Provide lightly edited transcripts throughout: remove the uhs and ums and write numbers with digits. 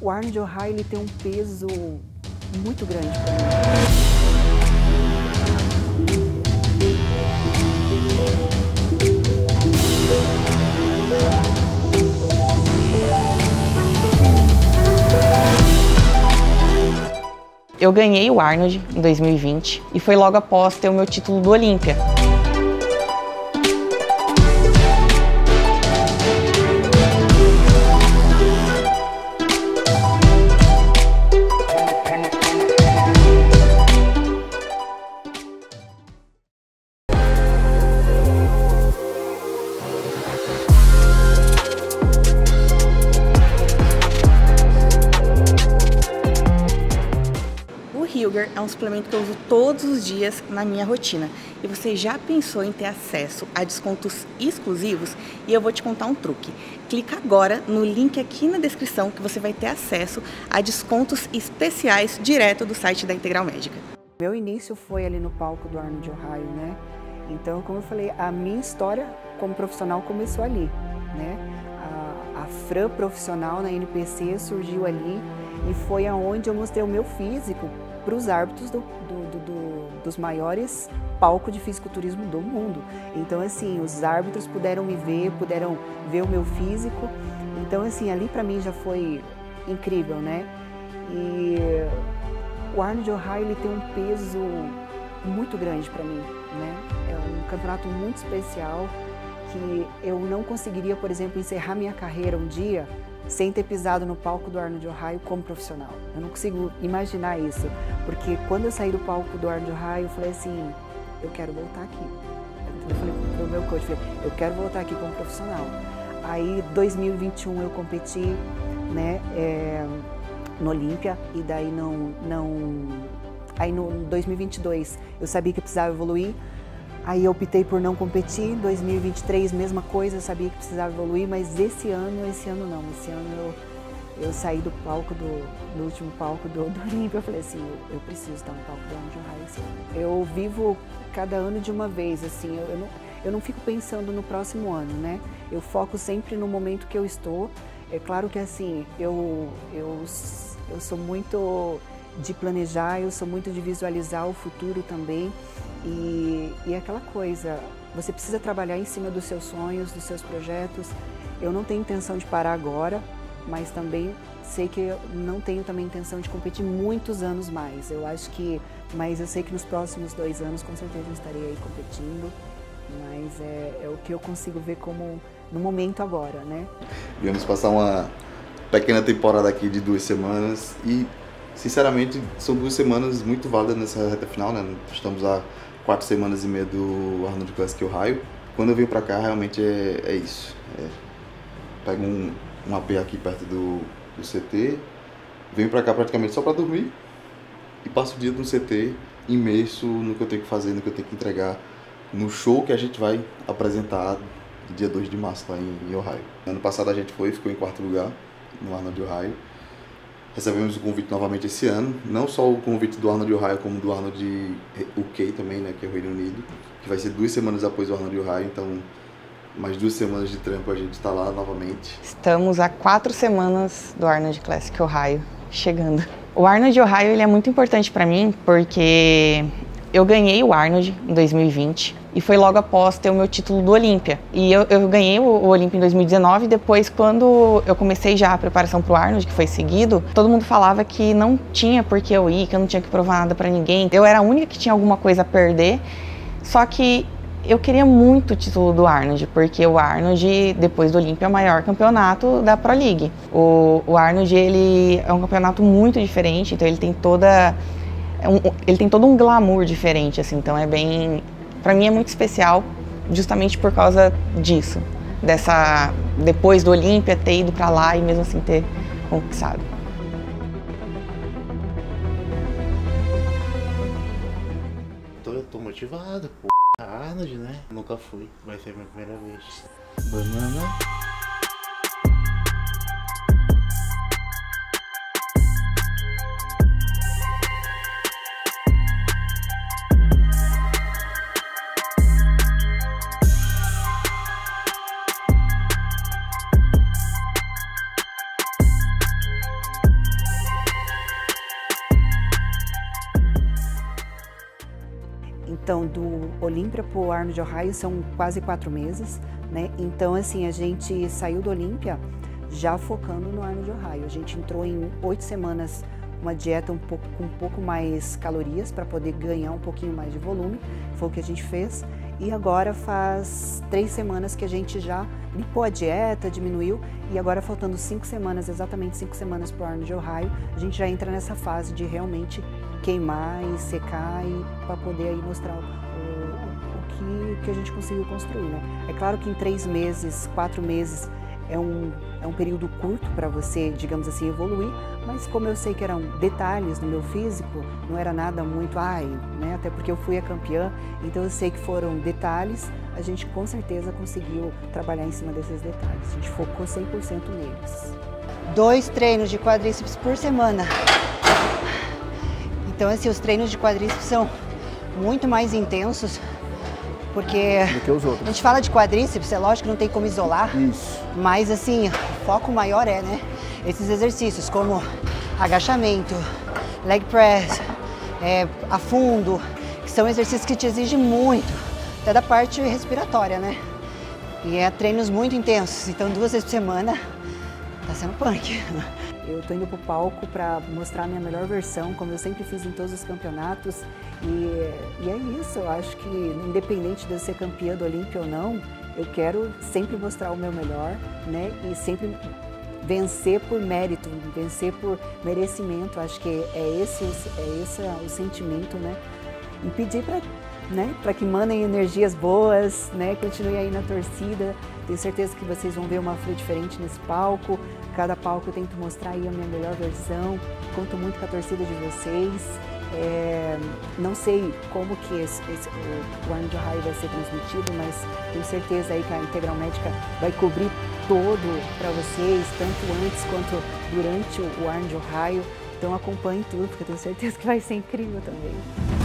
O Arnold Ohio, ele tem um peso muito grande para mim. Eu ganhei o Arnold em 2020 e foi logo após ter o meu título do Olímpia. O Hilger é um suplemento que eu uso todos os dias na minha rotina. E você já pensou em ter acesso a descontos exclusivos? E eu vou te contar um truque. Clica agora no link aqui na descrição que você vai ter acesso a descontos especiais direto do site da Integral Médica. Meu início foi ali no palco do Arnold Ohio, né? Então, como eu falei, a minha história como profissional começou ali, né? A Fran profissional na NPC surgiu ali e foi aonde eu mostrei o meu físico para os árbitros dos maiores palcos de fisiculturismo do mundo. Então, assim, os árbitros puderam me ver, puderam ver o meu físico. Então, assim, ali para mim já foi incrível, né? E o Arnold Ohio, ele tem um peso muito grande para mim, né? É um campeonato muito especial que eu não conseguiria, por exemplo, encerrar minha carreira um dia sem ter pisado no palco do Arnold Ohio como profissional. Eu não consigo imaginar isso, porque quando eu saí do palco do Arnold Ohio, eu falei assim, eu quero voltar aqui. Eu falei pro meu coach, eu quero voltar aqui como profissional. Aí, 2021 eu competi, né, no Olímpia, e daí aí no 2022 eu sabia que eu precisava evoluir. Aí eu optei por não competir. Em 2023, mesma coisa, eu sabia que precisava evoluir, mas esse ano não. Esse ano eu saí do palco, do último palco do Olímpia, eu falei assim, eu preciso estar no palco do Arnold Ohio esse ano. Eu vivo cada ano de uma vez, assim, eu não fico pensando no próximo ano, né? Eu foco sempre no momento que eu estou. É claro que assim, eu sou muito de planejar, eu sou muito de visualizar o futuro também. E é aquela coisa, você precisa trabalhar em cima dos seus sonhos, dos seus projetos. Eu não tenho intenção de parar agora, mas também sei que eu não tenho também intenção de competir muitos anos mais. Mas eu sei que nos próximos 2 anos com certeza eu estarei aí competindo, mas é o que eu consigo ver como no momento agora, né? Viemos passar uma pequena temporada aqui de 2 semanas e, sinceramente, são 2 semanas muito válidas nessa reta final, né? Estamos há 4 semanas e meia do Arnold Classic Ohio. Quando eu venho pra cá, realmente é isso. Pego um AP aqui perto do CT, venho pra cá praticamente só pra dormir e passo o dia no CT imerso no que eu tenho que fazer, no que eu tenho que entregar no show que a gente vai apresentar dia 2 de março lá em Ohio. Ano passado a gente ficou em 4º lugar no Arnold Ohio. Recebemos o convite novamente esse ano, não só o convite do Arnold Ohio, como do Arnold UK também, né, que é o Reino Unido, que vai ser 2 semanas após o Arnold Ohio, então mais 2 semanas de trampo a gente está lá novamente. Estamos há 4 semanas do Arnold Classic Ohio chegando. O Arnold Ohio, ele é muito importante para mim porque eu ganhei o Arnold em 2020 e foi logo após ter o meu título do Olímpia. E eu ganhei o Olímpia em 2019, depois quando eu comecei já a preparação para o Arnold, que foi seguido, todo mundo falava que não tinha por que eu ir, que eu não tinha que provar nada para ninguém. Eu era a única que tinha alguma coisa a perder, só que eu queria muito o título do Arnold, porque o Arnold, depois do Olímpia, é o maior campeonato da Pro League. O Arnold, ele é um campeonato muito diferente, então ele tem todo um glamour diferente, assim, então é bem... Pra mim é muito especial, justamente por causa disso, depois do Olímpia, ter ido pra lá e mesmo assim ter conquistado. Eu tô motivado, pô. Arnold, né? Nunca fui, vai ser a minha primeira vez. Banana. Então, do Olímpia para o Arnold Ohio são quase 4 meses, né? Então, assim, a gente saiu do Olímpia já focando no Arnold Ohio. A gente entrou em 8 semanas uma dieta com um pouco mais calorias para poder ganhar um pouquinho mais de volume, foi o que a gente fez. E agora faz 3 semanas que a gente já limpou a dieta, diminuiu, e agora faltando 5 semanas, exatamente 5 semanas para o Arnold Ohio, a gente já entra nessa fase de realmente queimar e secar e para poder aí mostrar o que a gente conseguiu construir, né? É claro que em 3 meses, 4 meses é um período curto para você, digamos assim, evoluir, mas como eu sei que eram detalhes no meu físico, não era nada muito, né? Até porque eu fui a campeã, então eu sei que foram detalhes, a gente com certeza conseguiu trabalhar em cima desses detalhes, a gente focou 100% neles. 2 treinos de quadríceps por semana. Então, assim, os treinos de quadríceps são muito mais intensos, porque do que os outros. A gente fala de quadríceps, é lógico que não tem como isolar, Isso. mas assim, o foco maior né, esses exercícios como agachamento, leg press, a fundo, que são exercícios que te exigem muito, até da parte respiratória, né? E treinos muito intensos, então 2 vezes por semana tá sendo punk. Eu tô indo pro palco para mostrar a minha melhor versão, como eu sempre fiz em todos os campeonatos. E é isso, eu acho que independente de eu ser campeã do Olímpia ou não, eu quero sempre mostrar o meu melhor, né? E sempre vencer por mérito, vencer por merecimento. Acho que é esse o sentimento, né? E pedir para que mandem energias boas, né? Continue aí na torcida. Tenho certeza que vocês vão ver uma Fran diferente nesse palco. Cada palco eu tento mostrar aí a minha melhor versão. Conto muito com a torcida de vocês. Não sei como que o Arnold Ohio vai ser transmitido, mas tenho certeza aí que a Integral Médica vai cobrir todo para vocês, tanto antes quanto durante o Arnold Ohio. Então acompanhe tudo, porque eu tenho certeza que vai ser incrível também.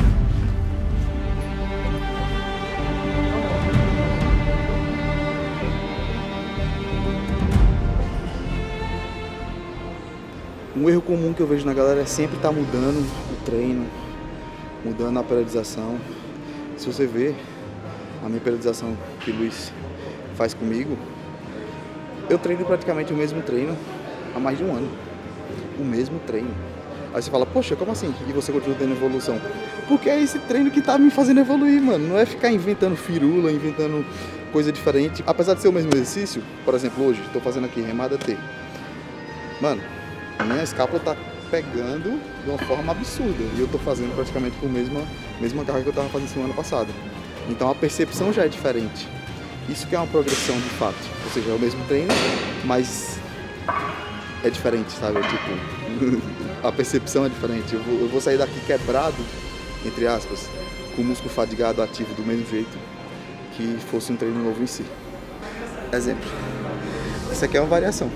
Um erro comum que eu vejo na galera é sempre estar mudando o treino, mudando a periodização. Se você ver a minha periodização que o Luiz faz comigo, eu treino praticamente o mesmo treino há mais de um ano. O mesmo treino. Aí você fala, poxa, como assim? E você continua tendo evolução? Porque é esse treino que tá me fazendo evoluir, mano. Não é ficar inventando firula, inventando coisa diferente. Apesar de ser o mesmo exercício, por exemplo, hoje, estou fazendo aqui remada T. Mano, a minha escápula tá pegando de uma forma absurda e eu tô fazendo praticamente com a mesma carga que eu tava fazendo semana passada. Então a percepção já é diferente. Isso que é uma progressão de fato. Ou seja, é o mesmo treino, mas é diferente, sabe? Tipo, a percepção é diferente. Eu vou sair daqui quebrado, entre aspas, com o músculo fadigado ativo do mesmo jeito que fosse um treino novo em si. Exemplo. Isso aqui é uma variação.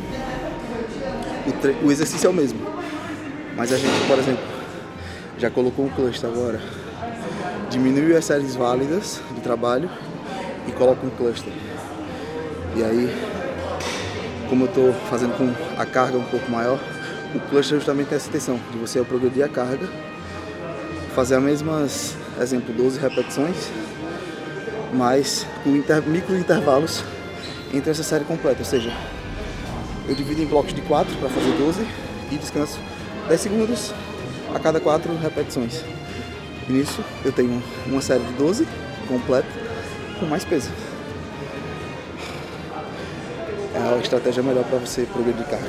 O exercício é o mesmo, mas a gente, por exemplo, já colocou um cluster agora, diminuiu as séries válidas de trabalho e coloca um cluster. E aí, como eu estou fazendo com a carga um pouco maior, o cluster justamente tem essa intenção de você progredir a carga, fazer as mesmas, exemplo, 12 repetições, mas com micro intervalos entre essa série completa, ou seja, eu divido em blocos de 4 para fazer 12 e descanso 10 segundos a cada 4 repetições. E nisso eu tenho uma série de 12 completa com mais peso. É a estratégia melhor para você progredir carga.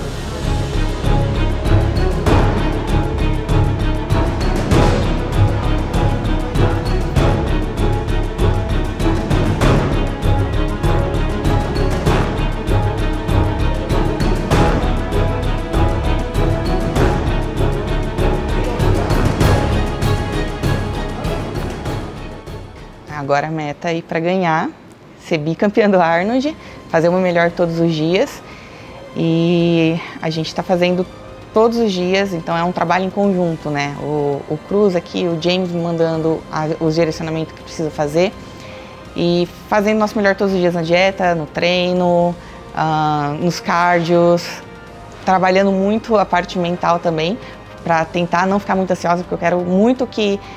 Agora a meta é ir para ganhar, ser bicampeã do Arnold, fazer o meu melhor todos os dias. E a gente está fazendo todos os dias, então é um trabalho em conjunto, né? O Cruz aqui, o James me mandando os direcionamentos que precisa fazer. E fazendo nosso melhor todos os dias na dieta, no treino, nos cardios. Trabalhando muito a parte mental também, para tentar não ficar muito ansiosa, porque eu quero muito que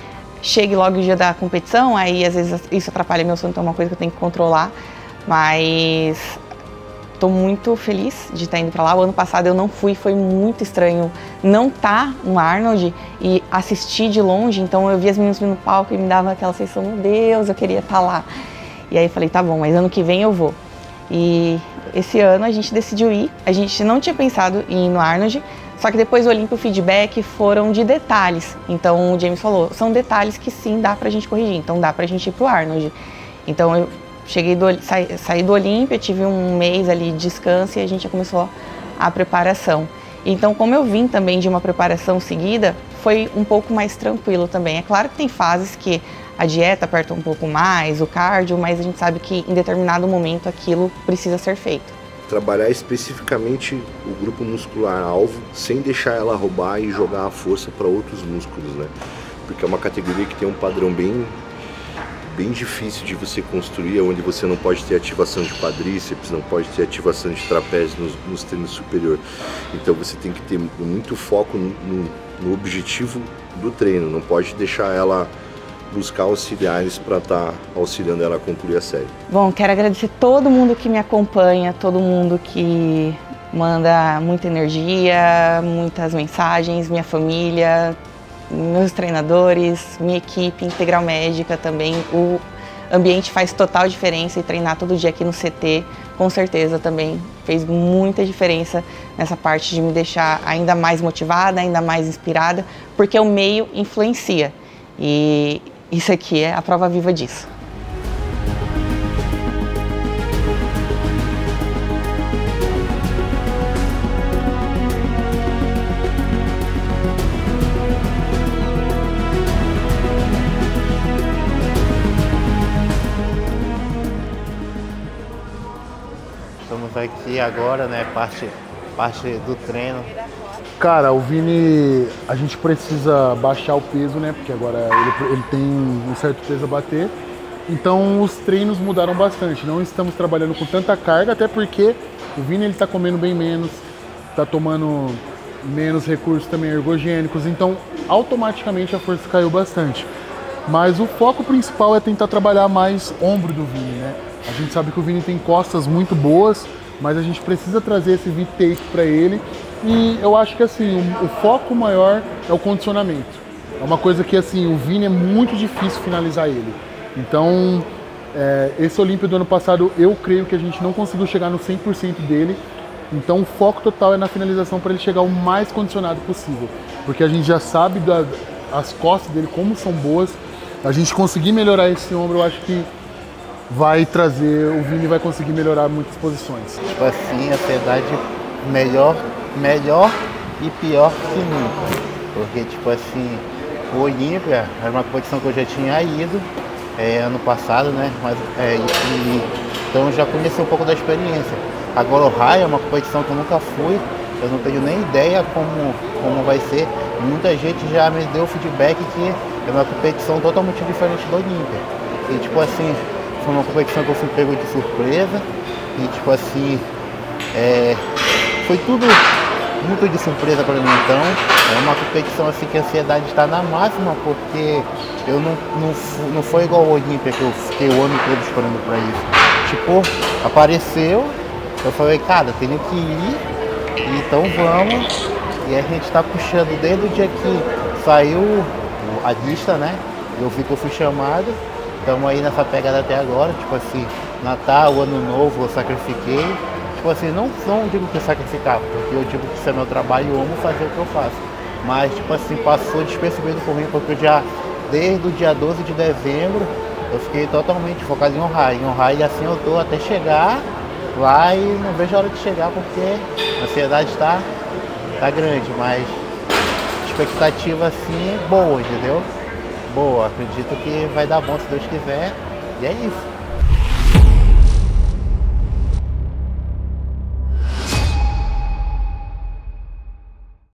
chegue logo o dia da competição, aí às vezes isso atrapalha meu sono, então é uma coisa que eu tenho que controlar, mas estou muito feliz de estar indo para lá. O ano passado eu não fui, foi muito estranho não estar no Arnold e assistir de longe, então eu via as meninas no palco e me dava aquela sensação, meu Deus, eu queria estar lá. E aí eu falei, tá bom, mas ano que vem eu vou. E esse ano a gente decidiu ir, a gente não tinha pensado em ir no Arnold, só que depois do Olímpia o feedback foram de detalhes. Então o James falou, são detalhes que sim dá pra gente corrigir, então dá pra gente ir pro Arnold. Então eu saí do Olímpia, tive um mês ali de descanso e a gente já começou a preparação. Então, como eu vim também de uma preparação seguida, foi um pouco mais tranquilo também. É claro que tem fases que a dieta aperta um pouco mais, o cardio, mas a gente sabe que em determinado momento aquilo precisa ser feito. Trabalhar especificamente o grupo muscular alvo, sem deixar ela roubar e jogar a força para outros músculos, né? Porque é uma categoria que tem um padrão bem difícil de você construir, onde você não pode ter ativação de quadríceps, não pode ter ativação de trapézio nos treinos superior. Então você tem que ter muito foco no objetivo do treino, não pode deixar ela buscar auxiliares para estar auxiliando ela a concluir a série. Bom, quero agradecer todo mundo que me acompanha, todo mundo que manda muita energia, muitas mensagens, minha família, meus treinadores, minha equipe, Integral Médica também. O ambiente faz total diferença e treinar todo dia aqui no CT, com certeza também fez muita diferença nessa parte de me deixar ainda mais motivada, ainda mais inspirada, porque o meio influencia e isso aqui é a prova viva disso. Estamos aqui agora, né, parte do treino. Cara, o Vini, a gente precisa baixar o peso, né, porque agora ele tem um certo peso a bater. Então os treinos mudaram bastante, não estamos trabalhando com tanta carga, até porque o Vini ele tá comendo bem menos, tá tomando menos recursos também ergogênicos, então automaticamente a força caiu bastante. Mas o foco principal é tentar trabalhar mais ombro do Vini, né? A gente sabe que o Vini tem costas muito boas, mas a gente precisa trazer esse V-take para ele. E eu acho que assim, o foco maior é o condicionamento. É uma coisa que assim, o Vini é muito difícil finalizar ele. Então, esse Olímpia do ano passado, eu creio que a gente não conseguiu chegar no 100% dele. Então o foco total é na finalização para ele chegar o mais condicionado possível. Porque a gente já sabe as costas dele como são boas. A gente conseguir melhorar esse ombro, eu acho que vai trazer, o Vini vai conseguir melhorar muitas posições. Tipo assim, a ansiedade melhor e pior que nunca. Porque tipo assim, o Olímpia era uma competição que eu já tinha ido ano passado, né? Mas, então eu já conheci um pouco da experiência. Agora o Raio é uma competição que eu nunca fui, eu não tenho nem ideia como vai ser. Muita gente já me deu feedback que é uma competição totalmente diferente do Olímpia. E tipo assim, foi uma competição que eu fui pego de surpresa e tipo assim, foi tudo muito de surpresa para mim. Então é uma competição assim que a ansiedade está na máxima, porque eu não foi igual ao Olímpia que eu fiquei o ano todo esperando para isso. Tipo, apareceu, eu falei, cara, tenho que ir, então vamos. E a gente está puxando desde o dia que saiu a lista, né? Eu vi que eu fui chamado. Estamos aí nessa pegada até agora, tipo assim, Natal, Ano Novo, eu sacrifiquei. Tipo assim, não digo que sacrificar, porque eu digo que isso é meu trabalho e eu amo fazer o que eu faço. Mas, tipo assim, passou despercebido por mim, porque eu já, desde o dia 12 de dezembro, eu fiquei totalmente focado em Ohio. Em Ohio, e assim eu tô até chegar lá e não vejo a hora de chegar, porque a ansiedade tá grande, mas expectativa assim boa, entendeu? Boa, acredito que vai dar bom se Deus quiser, e é isso.